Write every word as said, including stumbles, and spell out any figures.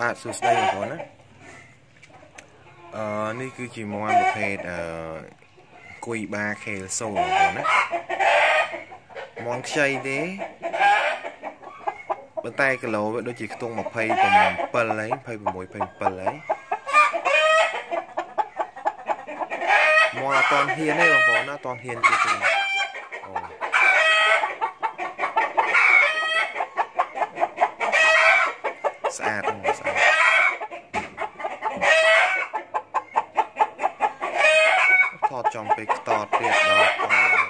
បាទសួស្តីបងប្អូនណាអឺនេះគឺជាមន់ប្រភេទអឺគួយបាខេលសូលបងប្អូនណាមន់ខ្ចីទេប៉ុន្តែគីឡូវាដូចជាខ្ទង់ยี่สิบเจ็ดហើយยี่สิบหกហើយមន់អត់តហ៊ានទេបងប្អូនណាអត់តហ៊ានទេអូស្អាតស្អាតថតចំពេកតតទៀតដល់